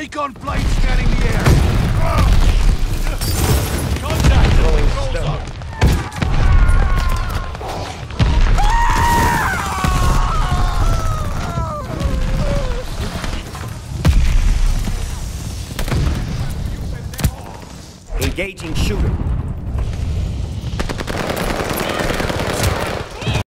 Recon plane scanning the air. Contact! Throwing Control stone. zone. Engaging shooter.